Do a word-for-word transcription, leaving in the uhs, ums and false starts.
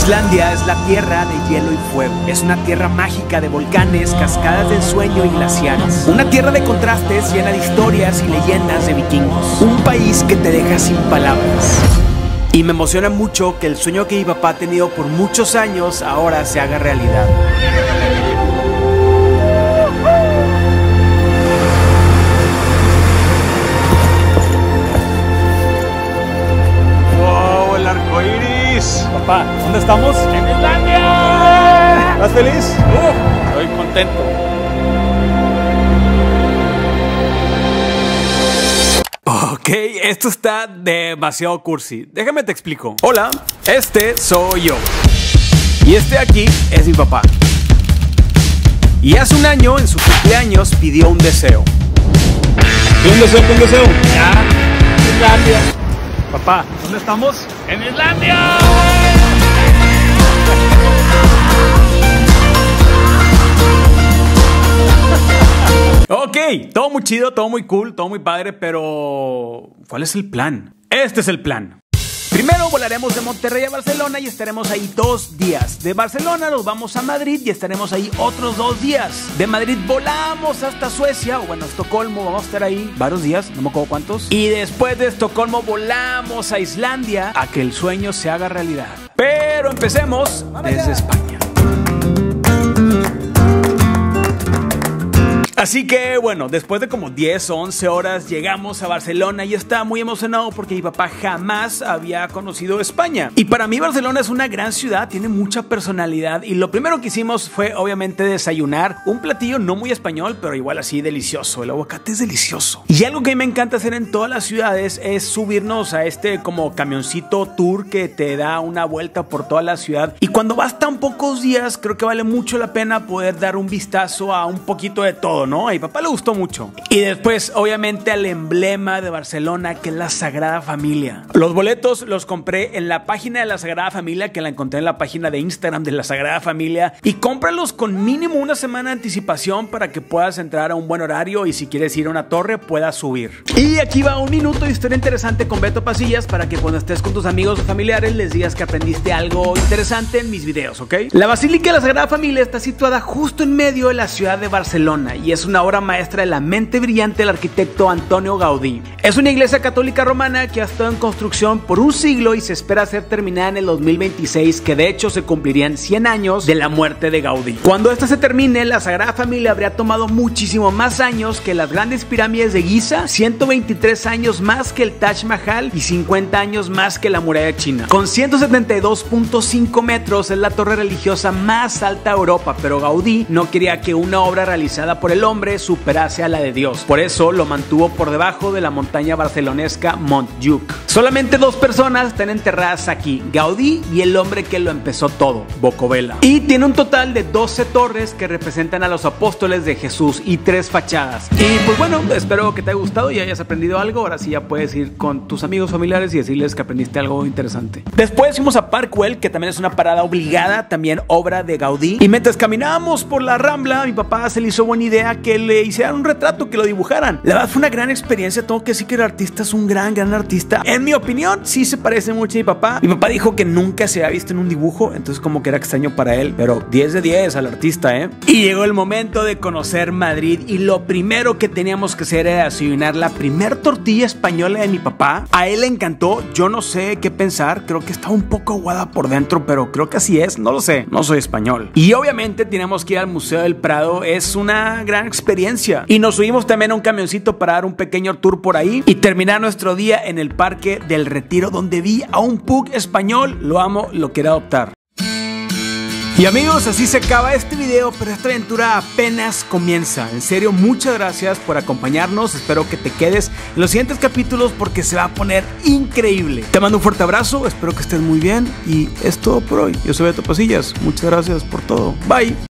Islandia es la tierra de hielo y fuego. Es una tierra mágica de volcanes, cascadas del sueño y glaciares. Una tierra de contrastes llena de historias y leyendas de vikingos. Un país que te deja sin palabras. Y me emociona mucho que el sueño que mi papá ha tenido por muchos años ahora se haga realidad. ¡Wow! ¡El arco iris! Papá, ¿dónde estamos? ¡En Islandia! ¿Estás feliz? Uh, estoy contento. Ok, esto está demasiado cursi. Déjame te explico. Hola, este soy yo. Y este aquí es mi papá. Y hace un año, en su cumpleaños, pidió un deseo. ¿Un deseo? ¿Un deseo? Ya, Islandia. Papá, ¿dónde estamos? ¡En Islandia! Ok, todo muy chido, todo muy cool, todo muy padre, pero ¿cuál es el plan? Este es el plan. Primero volaremos de Monterrey a Barcelona y estaremos ahí dos días. De Barcelona nos vamos a Madrid y estaremos ahí otros dos días. De Madrid volamos hasta Suecia, o bueno, Estocolmo, vamos a estar ahí varios días, no me acuerdo cuántos. Y después de Estocolmo volamos a Islandia a que el sueño se haga realidad. Pero empecemos desde España. Así que bueno, después de como diez o once horas llegamos a Barcelona y estaba muy emocionado porque mi papá jamás había conocido España. Y para mí Barcelona es una gran ciudad, tiene mucha personalidad y lo primero que hicimos fue obviamente desayunar un platillo no muy español, pero igual así delicioso. El aguacate es delicioso. Y algo que a mí me encanta hacer en todas las ciudades es subirnos a este como camioncito tour que te da una vuelta por toda la ciudad. Y cuando vas tan pocos días, creo que vale mucho la pena poder dar un vistazo a un poquito de todo, ¿no? A mi papá le gustó mucho. Y después, obviamente, al emblema de Barcelona, que es la Sagrada Familia. Los boletos los compré en la página de la Sagrada Familia, que la encontré en la página de Instagram de la Sagrada Familia. Y cómpralos con mínimo una semana de anticipación para que puedas entrar a un buen horario y si quieres ir a una torre, puedas subir. Y aquí va un minuto de historia interesante con Beto Pasillas para que cuando estés con tus amigos o familiares les digas que aprendiste algo interesante en mis videos, ¿ok? La Basílica de la Sagrada Familia está situada justo en medio de la ciudad de Barcelona y es una obra maestra de la mente brillante del arquitecto Antonio Gaudí. Es una iglesia católica romana que ha estado en construcción por un siglo y se espera ser terminada en el dos mil veintiséis, que de hecho se cumplirían cien años de la muerte de Gaudí. Cuando esta se termine, la Sagrada Familia habría tomado muchísimo más años que las grandes pirámides de Giza, ciento veintitrés años más que el Taj Mahal y cincuenta años más que la muralla china. Con ciento setenta y dos punto cinco metros es la torre religiosa más alta de Europa, pero Gaudí no quería que una obra realizada por el hombre superase a la de Dios. Por eso lo mantuvo por debajo de la montaña barcelonesca Montjuïc. Solamente dos personas están enterradas aquí, Gaudí y el hombre que lo empezó todo, Bocovela. Y tiene un total de doce torres que representan a los apóstoles de Jesús y tres fachadas. Y pues bueno, espero que te haya gustado y hayas aprendido algo. Ahora sí ya puedes ir con tus amigos familiares y decirles que aprendiste algo interesante. Después fuimos a Parkwell, que también es una parada obligada, también obra de Gaudí. Y mientras caminábamos por la Rambla, a mi papá se le hizo buena idea que le hicieran un retrato, que lo dibujaran. La verdad fue una gran experiencia. Tengo que decir que el artista es un gran, gran artista. En mi opinión, sí se parece mucho a mi papá. Mi papá dijo que nunca se había visto en un dibujo, entonces como que era extraño para él. Pero diez de diez al artista, ¿eh? Y llegó el momento de conocer Madrid y lo primero que teníamos que hacer era desayunar la primer tortilla española de mi papá. A él le encantó. Yo no sé qué pensar. Creo que estaba un poco aguada por dentro, pero creo que así es. No lo sé. No soy español. Y obviamente tenemos que ir al Museo del Prado. Es una gran experiencia. Y nos subimos también a un camioncito para dar un pequeño tour por ahí y terminar nuestro día en el Parque del Retiro, donde vi a un pug español. Lo amo, lo quiero adoptar. Y amigos, así se acaba este video, pero esta aventura apenas comienza. En serio, muchas gracias por acompañarnos. Espero que te quedes en los siguientes capítulos porque se va a poner increíble. Te mando un fuerte abrazo, espero que estés muy bien y es todo por hoy. Yo soy Beto Pasillas, muchas gracias por todo. Bye.